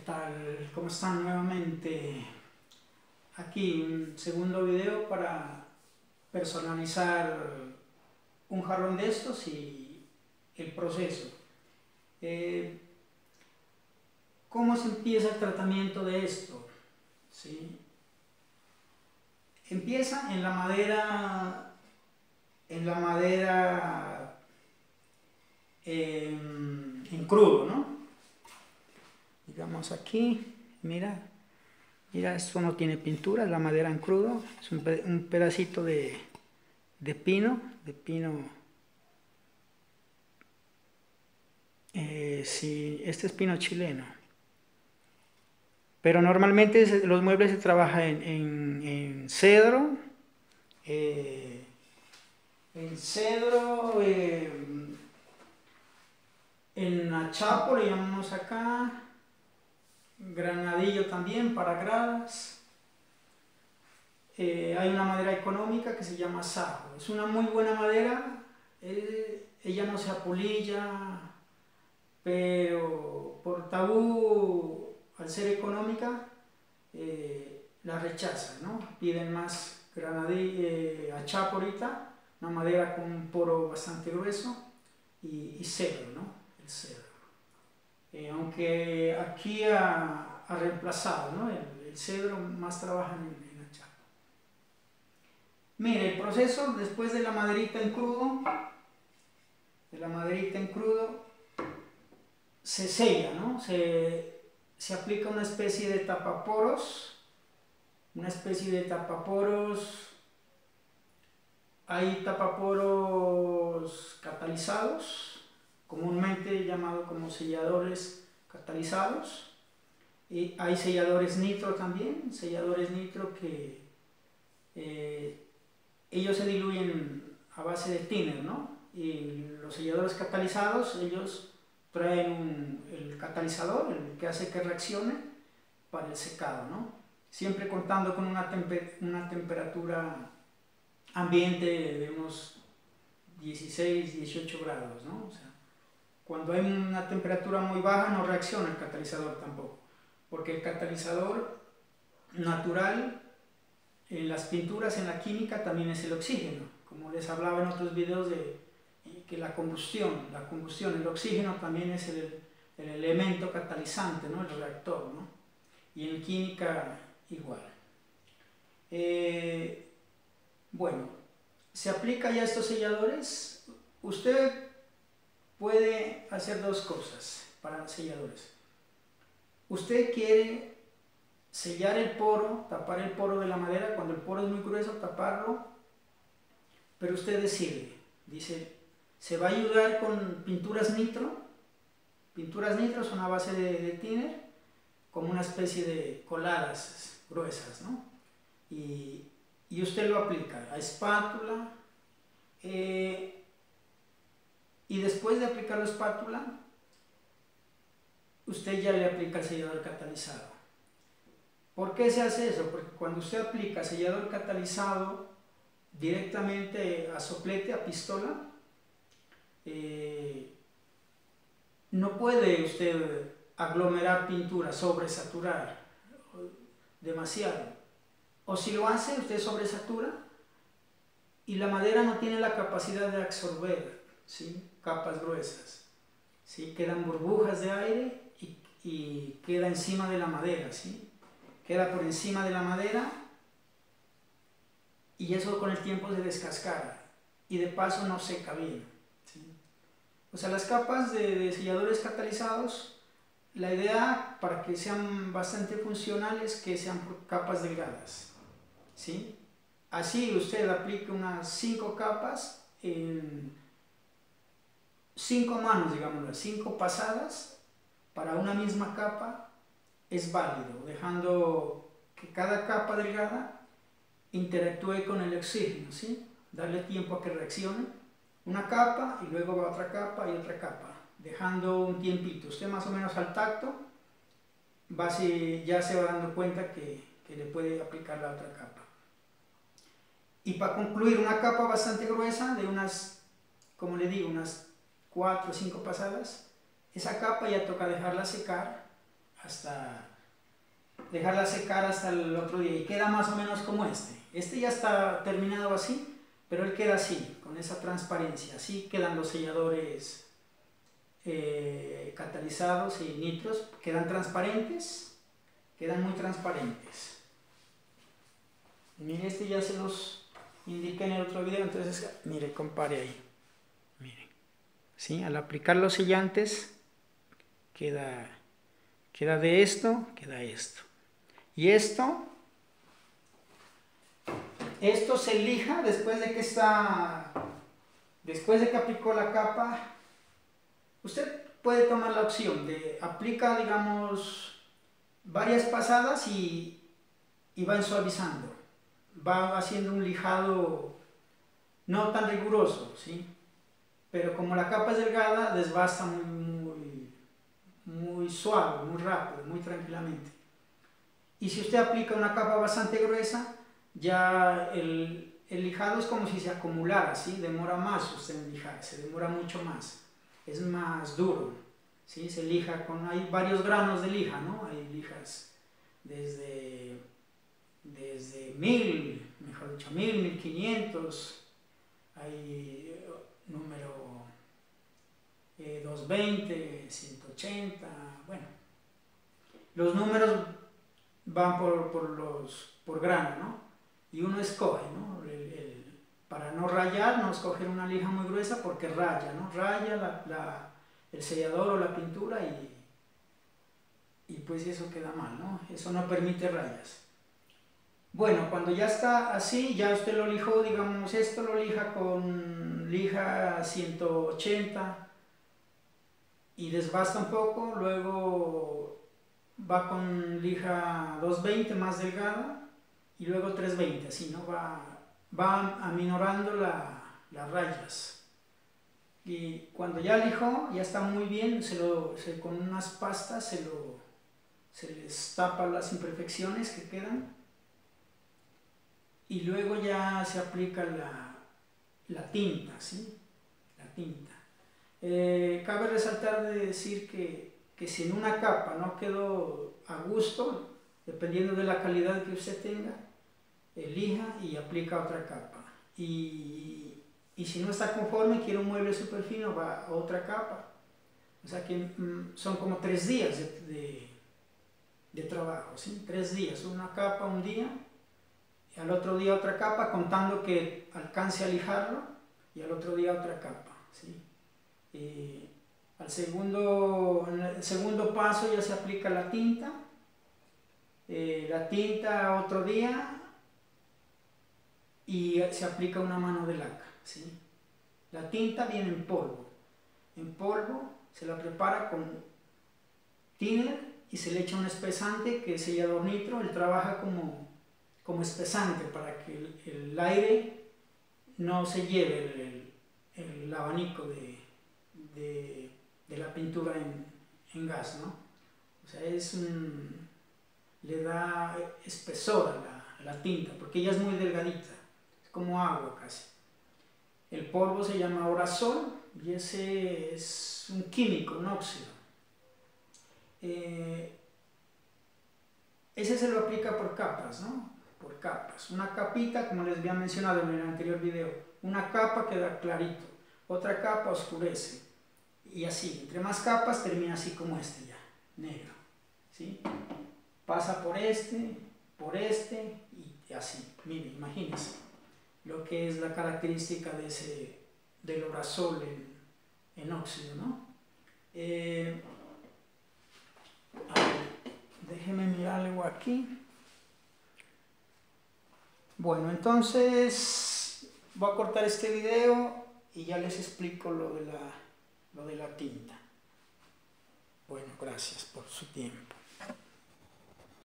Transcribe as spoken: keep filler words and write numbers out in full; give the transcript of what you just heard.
tal? ¿Cómo están nuevamente? Aquí un segundo video para personalizar un jarrón de estos y el proceso. Eh, ¿Cómo se empieza el tratamiento de esto? ¿Sí? Empieza en la madera, en la madera en, en crudo, ¿no? Digamos aquí, mira, mira, esto no tiene pintura, es la madera en crudo, es un, un pedacito de, de pino, de pino, eh, sí, este es pino chileno, pero normalmente se, los muebles se trabajan en, en, en cedro, eh, en cedro, eh, en achapo le llamamos acá, granadillo también para gradas. Eh, hay una madera económica que se llama sajo, es una muy buena madera, eh, ella no se apolilla, pero por tabú, al ser económica, eh, la rechazan, ¿no? Piden más granadillo, eh, achapo ahorita, una madera con un poro bastante grueso, y, y cedro, ¿no? El cedro. Eh, aunque aquí ha, ha reemplazado, ¿no? El, el cedro más trabaja en, en achapo. Mire, el proceso después de la maderita en crudo, de la maderita en crudo, se sella, ¿no? Se, se aplica una especie de tapaporos, una especie de tapaporos, hay tapaporos catalizados, comúnmente llamados como selladores catalizados, y hay selladores nitro también, selladores nitro que eh, ellos se diluyen a base de thinner, ¿no? Y los selladores catalizados, ellos traen un, el catalizador, el que hace que reaccione para el secado, ¿no? Siempre contando con una, temper, una temperatura ambiente de unos dieciséis, dieciocho grados, ¿no? O sea, cuando hay una temperatura muy baja no reacciona el catalizador tampoco, porque el catalizador natural en las pinturas, en la química, también es el oxígeno, como les hablaba en otros videos de que la combustión, la combustión, el oxígeno también es el, el elemento catalizante, ¿no? El reactor, ¿no? Y en química igual. Eh, bueno, se aplica ya estos selladores. Usted puede hacer dos cosas para los selladores. Usted quiere sellar el poro, tapar el poro de la madera, cuando el poro es muy grueso, taparlo, pero usted decide, dice, se va a ayudar con pinturas nitro. Pinturas nitro son a base de, de thinner, como una especie de coladas gruesas, ¿no? Y, y usted lo aplica a espátula, eh, y después de aplicar la espátula, usted ya le aplica el sellador catalizado. ¿Por qué se hace eso? Porque cuando usted aplica sellador catalizado directamente a soplete, a pistola, eh, no puede usted aglomerar pintura, sobresaturar demasiado. O si lo hace, usted sobresatura y la madera no tiene la capacidad de absorber, ¿sí? Capas gruesas, ¿sí? Quedan burbujas de aire y, y queda encima de la madera, ¿sí? Queda por encima de la madera y eso con el tiempo se descascara y de paso no seca bien, ¿sí? O sea, las capas de, de selladores catalizados, la idea para que sean bastante funcionales es que sean por capas delgadas, ¿sí? Así usted aplica unas cinco capas en cinco manos, digámoslo, cinco pasadas para una misma capa es válido, dejando que cada capa delgada interactúe con el oxígeno, ¿sí? Darle tiempo a que reaccione. Una capa y luego va otra capa y otra capa, dejando un tiempito. Usted más o menos al tacto va si, ya se va dando cuenta que, que le puede aplicar la otra capa. Y para concluir, una capa bastante gruesa de unas, como le digo, unas cuatro o cinco pasadas, esa capa ya toca dejarla secar hasta dejarla secar hasta el otro día y queda más o menos como este. Este ya está terminado así, pero él queda así, con esa transparencia. Así quedan los selladores eh, catalizados y nitros, quedan transparentes, quedan muy transparentes. Mire, este ya se los indiqué en el otro video, entonces mire, compare ahí. Miren, ¿sí? Al aplicar los sellantes queda, queda de esto, queda esto. Y esto, esto se lija después de que está, después de que aplicó la capa. Usted puede tomar la opción de aplica, digamos, varias pasadas y, y va suavizando. Va haciendo un lijado no tan riguroso, ¿sí? Pero como la capa es delgada, desbasta muy, muy, muy suave, muy rápido, muy tranquilamente. Y si usted aplica una capa bastante gruesa, ya el, el lijado es como si se acumulara, ¿sí? Demora más usted en lijar, se demora mucho más, es más duro, ¿sí? Se lija con, hay varios granos de lija, ¿no? Hay lijas desde, desde mil, mejor dicho, mil, mil quinientos, hay número eh, doscientos veinte, ciento ochenta, bueno, los números van por, por, los, por grano, ¿no? Y uno escoge, ¿no? El, el, para no rayar, no escoger una lija muy gruesa porque raya, ¿no? Raya la, la, el sellador o la pintura y, y pues eso queda mal, ¿no? Eso no permite rayas. Bueno, cuando ya está así, ya usted lo lijó, digamos, esto lo lija con lija ciento ochenta y desbasta un poco, luego va con lija doscientos veinte más delgada y luego trescientos veinte, así, ¿no? Va, va aminorando la, las rayas. Y cuando ya lijó, ya está muy bien, se lo, se, con unas pastas se, lo, se les tapa las imperfecciones que quedan y luego ya se aplica la, la tinta, ¿sí? La tinta. Eh, cabe resaltar de decir que que si en una capa no quedó a gusto, dependiendo de la calidad que usted tenga, elija y aplica otra capa. Y, y si no está conforme, quiere un mueble súper fino, va a otra capa. O sea que mm, son como tres días de, de, de trabajo, ¿sí? Tres días, una capa un día, y al otro día otra capa, contando que alcance a lijarlo, y al otro día otra capa, ¿sí? Y, Al segundo, en el segundo paso ya se aplica la tinta, eh, la tinta otro día y se aplica una mano de laca, ¿sí? La tinta viene en polvo, en polvo se la prepara con thinner y se le echa un espesante que es sellador nitro, él trabaja como, como espesante para que el, el aire no se lleve el, el, el abanico de, de de la pintura en, en gas, ¿no? O sea, es un, le da espesor a la, a la tinta, porque ella es muy delgadita, es como agua casi. El polvo se llama orasol y ese es un químico, un óxido. Eh, ese se lo aplica por capas, ¿no? Por capas. Una capita, como les había mencionado en el anterior video, una capa queda clarito, otra capa oscurece. Y así, entre más capas termina así como este ya, negro, ¿sí? Pasa por este, por este y así. Mire, imagínense lo que es la característica de ese, del orasol en, en óxido, ¿no? Eh, a ver, déjenme mirar algo aquí. Bueno, entonces voy a cortar este video y ya les explico lo de la... lo de la tinta. Bueno, gracias por su tiempo.